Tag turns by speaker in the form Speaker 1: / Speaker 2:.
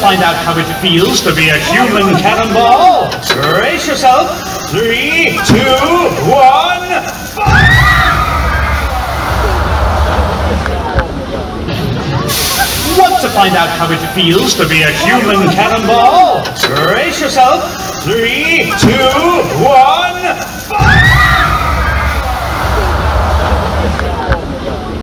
Speaker 1: find out how it feels to be a human cannonball? Brace yourself. 3, 2, 1, fire! Want to find out how it feels to be a human cannonball? Brace yourself. 3, 2, 1.